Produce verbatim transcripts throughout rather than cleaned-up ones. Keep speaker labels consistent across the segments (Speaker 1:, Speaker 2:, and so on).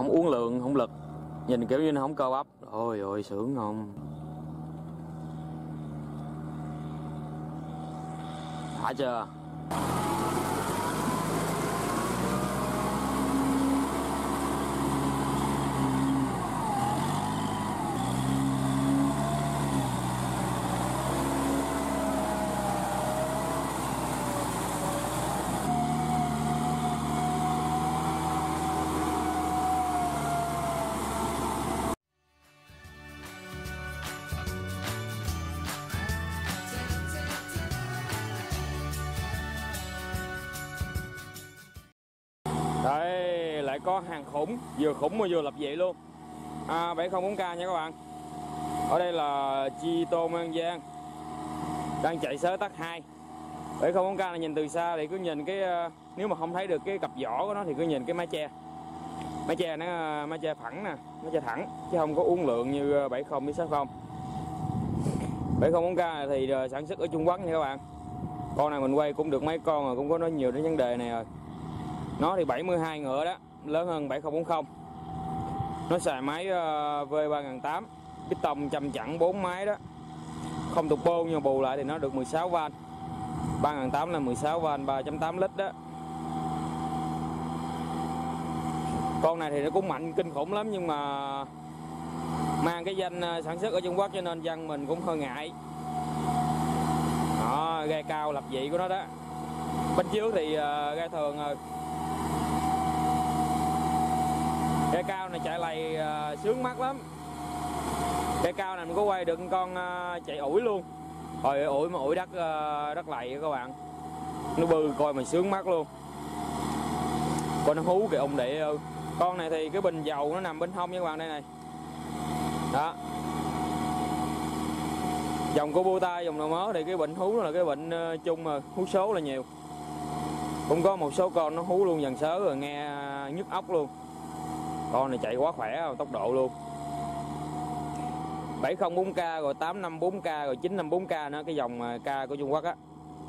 Speaker 1: không uốn lượng, không lực, nhìn kiểu như nó không cơ bắp. Ôi ôi sướng không. Đã chưa? Đây lại có hàng khủng, vừa khủng mà vừa lập dị luôn. à, bảy không bốn K nha các bạn. Ở đây là Tri Tôn An Giang, đang chạy xới tắc hai. bảy không bốn K là nhìn từ xa thì cứ nhìn cái, nếu mà không thấy được cái cặp vỏ của nó thì cứ nhìn cái mái che. Mái che nó mái che thẳng nè, mái che thẳng chứ không có uốn lượn như bảy không sáu không. bảy không bốn K này thì sản xuất ở Trung Quốc nha các bạn. Con này mình quay cũng được mấy con rồi, cũng có nói nhiều đến vấn đề này rồi. Nó thì bảy mươi hai ngựa đó, lớn hơn bảy không bốn không. Nó xài máy uh, V ba nghìn tám trăm, piston chăm chặn bốn máy đó. Không tục bô nhưng bù lại thì nó được mười sáu van. ba nghìn tám trăm là mười sáu van, ba phẩy tám lít đó. Con này thì nó cũng mạnh kinh khủng lắm, nhưng mà mang cái danh sản xuất ở Trung Quốc cho nên dân mình cũng hơi ngại. Đó, gai cao lập dị của nó đó. Bánh trước thì uh, gai thường rồi. Gai cao này chạy lầy uh, sướng mắt lắm. Gai cao này mình có quay được con uh, chạy ủi luôn. Rồi ủi mà ủi đất uh, đất lầy các bạn. Nó bư coi mà sướng mắt luôn. Coi nó hú kìa ông đệ ơi. Con này thì cái bình dầu nó nằm bên hông nha các bạn, đây này. Đó. Dòng Kubota, dòng nào mới thì cái bệnh hú nó là cái bệnh uh, chung mà hú số là nhiều. Cũng có một số con nó hú luôn dần sớ rồi nghe nhức óc luôn. Con này chạy quá khỏe, tốc độ luôn. bảy không bốn K rồi tám năm bốn K rồi chín năm bốn K nữa, cái dòng K của Trung Quốc á.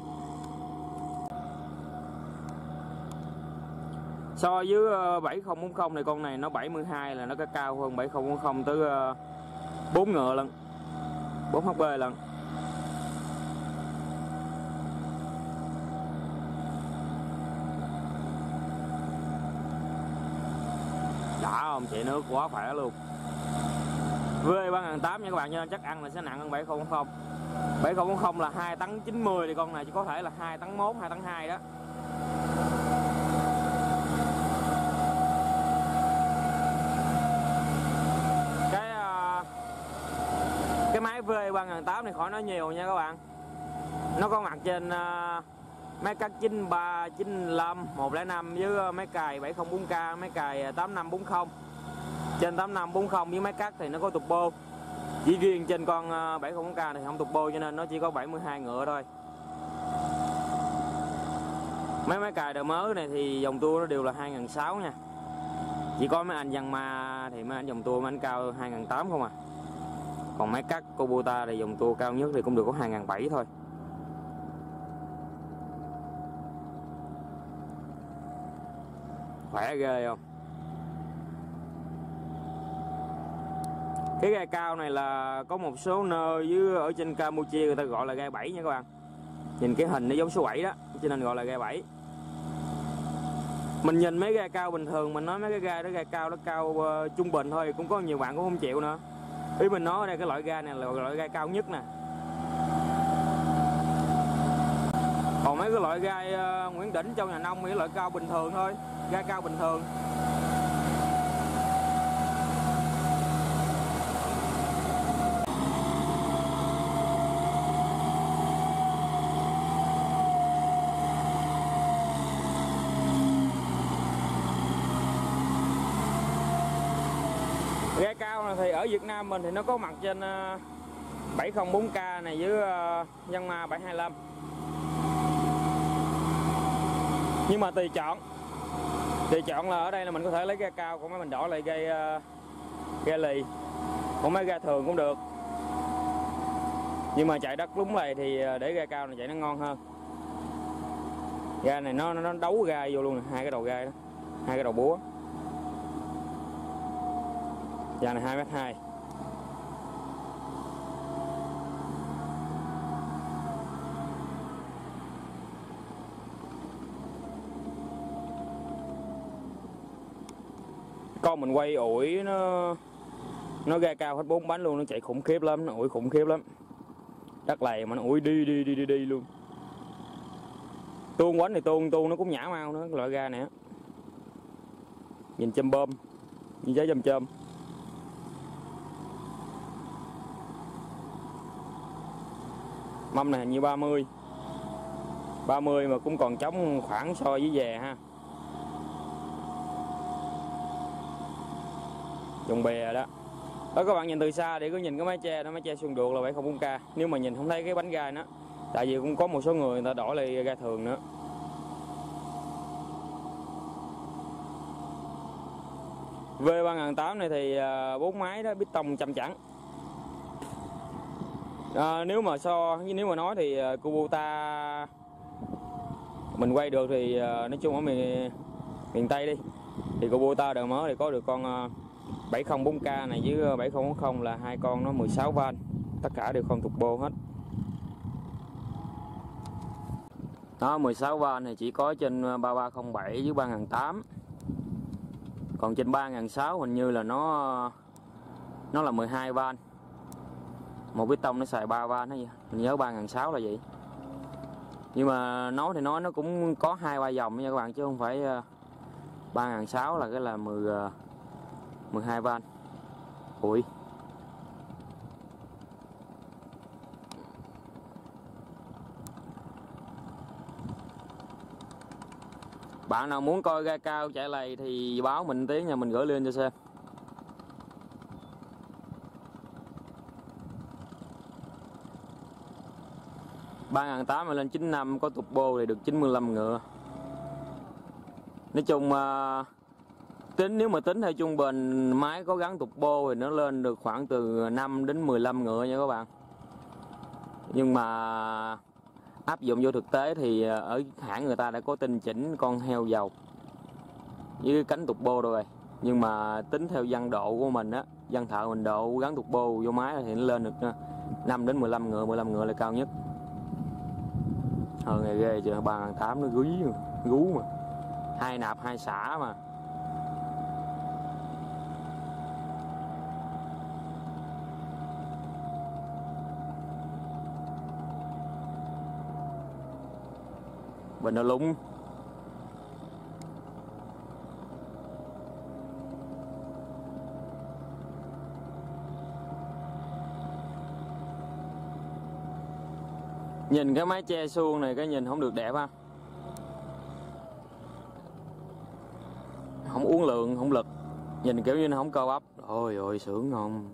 Speaker 1: So với bảy không bốn không này, con này nó bảy mươi hai là nó có cao hơn bảy không bốn không tới bốn ngựa lần, bốn hp lần. Đã không, chạy nước quá khỏe luôn. V ba nghìn tám trăm nha các bạn, cho nên chắc ăn là sẽ nặng hơn bảy không bốn không. bảy không bốn không là hai tấn chín mươi thì con này chỉ có thể là hai tấn một, hai tấn hai đó. Cái cái máy V ba nghìn tám trăm này khỏi nói nhiều nha các bạn. Nó có mặt trên uh, máy cắt chín ba, chín lăm, một không năm với máy cài bảy không bốn K, máy cài tám năm bốn không. Trên tám năm bốn không với máy cắt thì nó có tục bô. Chỉ riêng trên con bảy không bốn K thì không tục bô, cho nên nó chỉ có bảy mươi hai ngựa thôi. Mấy máy cài đời mới này thì dòng tua nó đều là hai nghìn sáu trăm nha. Chỉ có mấy anh dân ma thì mấy anh dòng tua mấy anh cao hai nghìn tám trăm không à. Còn máy cắt Kubota thì dòng tua cao nhất thì cũng được có hai nghìn bảy trăm thôi. Khỏe ghê không? Cái gai cao này là có một số nơi với ở trên Campuchia người ta gọi là gai bảy nha các bạn. Nhìn cái hình nó giống số bảy đó, cho nên gọi là gai bảy. Mình nhìn mấy gai cao bình thường, mình nói mấy cái gai đó gai cao nó cao uh, trung bình thôi, cũng có nhiều bạn cũng không chịu nữa. Ý mình nói ở đây cái loại gai này là loại gai cao nhất nè. Còn mấy cái loại gai uh, Nguyễn Đỉnh trong nhà nông thì loại cao bình thường thôi, gai cao bình thường. Gai cao này thì ở Việt Nam mình thì nó có mặt trên uh, bảy không bốn K này với uh, Yamaha bảy hai lăm. Nhưng mà tùy chọn. Tùy chọn là ở đây là mình có thể lấy gai cao, còn mấy mình đổi lại gai uh, gai lì. Còn mấy gai thường cũng được. Nhưng mà chạy đất lúng này thì để gai cao này chạy nó ngon hơn. Gai này nó nó đấu gai vô luôn nè, hai cái đầu gai đó, hai cái đầu búa. Dàn này hai mét hai. Con mình quay ủi nó nó ra cao hết bốn bánh luôn, nó chạy khủng khiếp lắm, nó ủi khủng khiếp lắm. Đất lầy mà nó ủi đi đi đi đi đi luôn. Tuôn quánh thì tuôn tuôn nó cũng nhả mau nữa, loại ga này. Nhìn châm bơm, nhìn trái châm châm. Mâm này hình như ba mươi. ba mươi mà cũng còn trống khoảng so với về ha. Dùng bè đó. Đó các bạn nhìn từ xa để có nhìn cái mái che, nó mái che xuồng được là bảy không bốn K. Nếu mà nhìn không thấy cái bánh gai nó, tại vì cũng có một số người người ta đổi lại ga thường nữa. V ba nghìn tám trăm này thì bốn máy đó, piston trăm chẵn. À, nếu mà so nếu mà nói thì Kubota mình quay được thì nói chung ở miền miền Tây đi thì Kubota đời mới thì có được con bảy không bốn K này với bảy không bốn không là hai con nó mười sáu van, tất cả đều không turbo hết. Đó, mười sáu van thì chỉ có trên ba ba không bảy với ba nghìn tám trăm. Còn trên ba nghìn sáu trăm hình như là nó nó là mười hai van. Một piston nó xài ba van đó vậy. Mình nhớ ba nghìn sáu trăm là vậy. Nhưng mà nói thì nói nó cũng có hai ba dòng nha các bạn, chứ không phải ba nghìn sáu trăm là cái là mười mười hai van. Ui. Bạn nào muốn coi ga cao chạy lầy thì báo mình tiếng nha, mình gửi lên cho xem. ba nghìn tám trăm lên chín mươi lăm có turbo thì được chín mươi lăm ngựa. Nói chung uh, tính nếu mà tính theo trung bình máy có gắn turbo thì nó lên được khoảng từ năm đến mười lăm ngựa nha các bạn. Nhưng mà áp dụng vô thực tế thì ở hãng người ta đã có tinh chỉnh con heo dầu với cái cánh turbo rồi. Nhưng mà tính theo văn độ của mình á, văn thợ mình độ gắn turbo vô máy thì nó lên được năm đến mười lăm ngựa, mười lăm ngựa là cao nhất. Hơn ngày ghê chưa, ba nghìn tám trăm nó gúi mà, gú mà. Hai nạp hai xả mà. Bình nó lúng. Nhìn cái mái che suông này cái nhìn không được đẹp ha. Không uống lượng, không lực. Nhìn kiểu như nó không cơ bắp. Ôi ôi sướng ngon.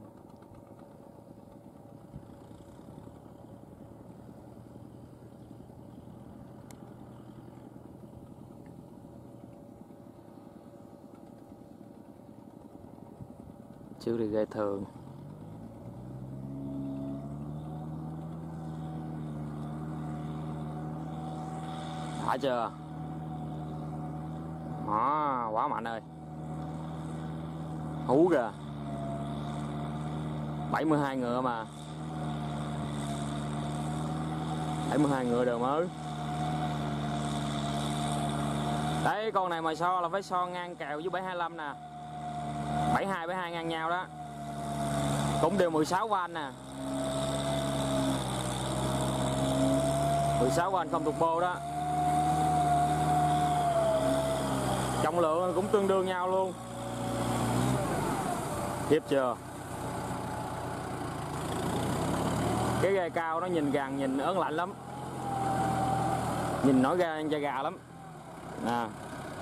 Speaker 1: Chứ đi gai thường. Đã chưa? Đó, quá mạnh ơi. Hú kìa. bảy mươi hai ngựa mà. bảy mươi hai ngựa đều mới. Đấy, con này mà so là phải so ngang kèo với bảy hai lăm nè. bảy hai bảy hai ngang nhau đó. Cũng đều mười sáu van nè. mười sáu van không turbo đó. Trọng lượng cũng tương đương nhau luôn. Tiếp chưa? Cái gai cao nó nhìn gàng, nhìn ớn lạnh lắm. Nhìn nổi ga da gà lắm. À.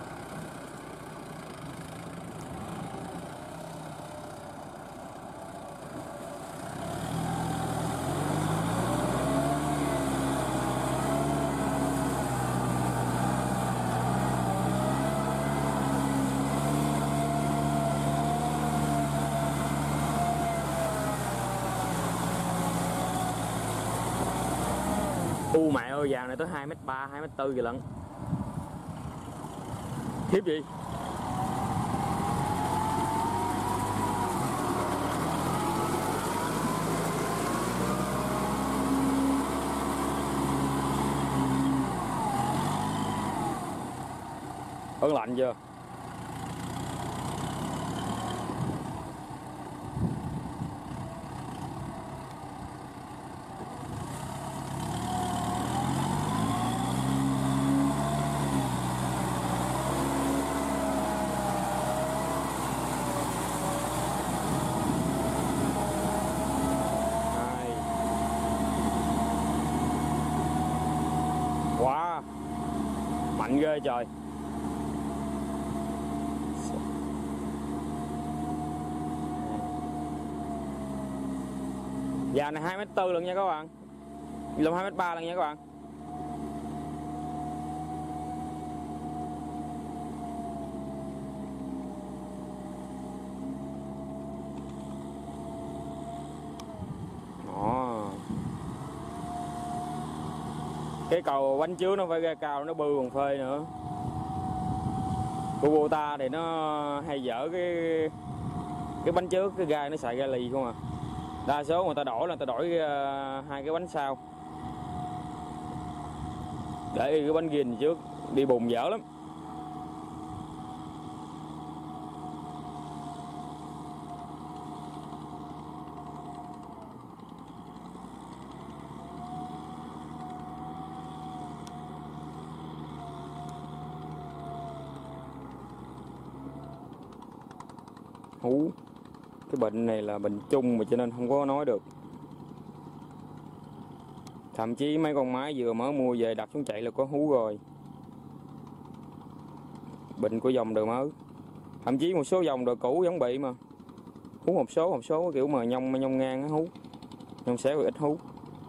Speaker 1: U mẹ ơi, dàn này tới hai mét ba, hai mét tư gì lận. Khiếp gì? ớn lạnh chưa? Quá mạnh ghê trời. Dàn này hai mét tư lần nha các bạn, lồng hai mét ba lần nha các bạn. Đó. Cái cầu bánh trước nó phải ra cao, nó bư còn phê nữa. Kubota thì nó hay dở cái cái bánh trước, cái gai nó xài gai lì không à. Đa số người ta đổi là người ta đổi uh, hai cái bánh sau, để cái bánh ghiền trước đi bùn dở lắm. Hú, cái bệnh này là bệnh chung mà cho nên không có nói được. Thậm chí mấy con máy vừa mới mua về đặt xuống chạy là có hú rồi. Bệnh của dòng đời mới. Thậm chí một số dòng đời cũ vẫn bị mà. Hú một số, một số kiểu mà nhông nhông ngang á hú. Nhông xéo ít hú.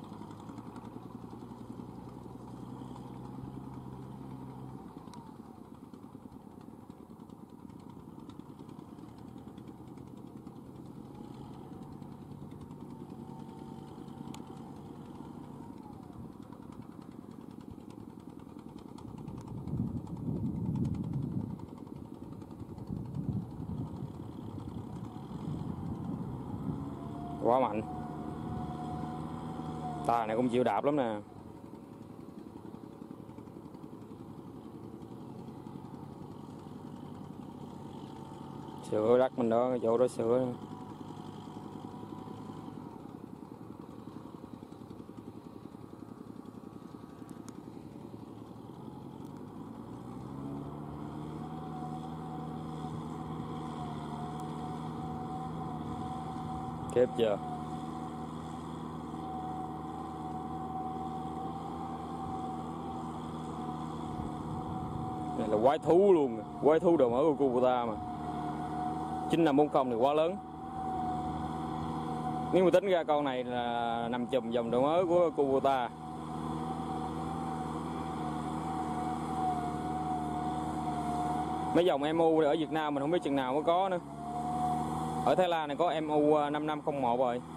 Speaker 1: Quá mạnh. Ta này cũng chịu đạp lắm nè. Sửa đất mình đó, cái chỗ đó sửa. Kép chưa? Này là quái thú luôn, quái thú đồ mới của Kubota mà. chín năm bốn không thì quá lớn. Nếu mà tính ra con này là nằm chùm dòng đồ mới của Kubota. Mấy dòng em u ở Việt Nam mình không biết chừng nào mới có nữa. Ở Thái Lan này có em u năm năm không một rồi.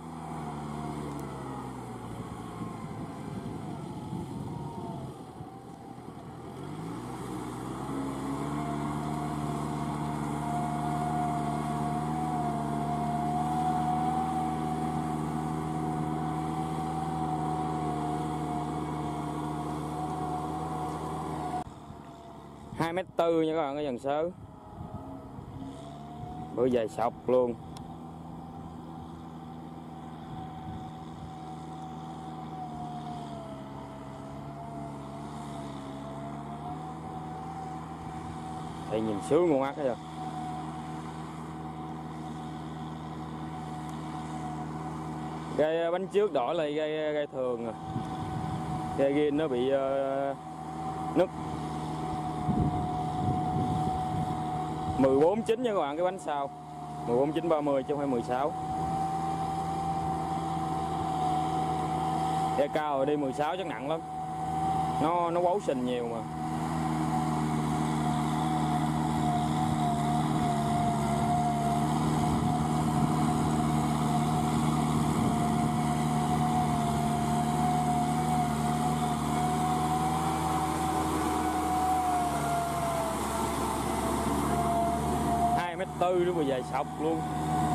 Speaker 1: hai mét tư nha các bạn, cái dàn sớ. Bữa dài sọc luôn. Thầy nhìn sướng ngon ác hết. Gai bánh trước đổi lại gai gai thường rồi. Gai ghiên nó bị uh, nứt. mười bốn chín nha các bạn, cái bánh sau mười bốn chín ba mươi chứ không phải mười sáu. Gai cao rồi đi mười sáu chắc nặng lắm. Nó nó quấu sình nhiều mà. hai mét tư nữa mà dài sọc luôn.